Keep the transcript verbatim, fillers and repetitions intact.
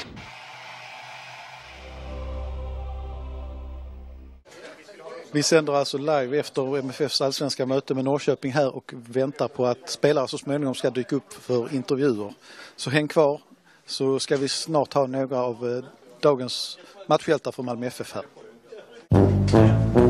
Vi sänder alltså live efter M F F:s allsvenska möte med Norrköping här och väntar på att spelare så småningom ska dyka upp för intervjuer. Så häng kvar, så ska vi snart ha några av dagens matchhjältar för Malmö F F här.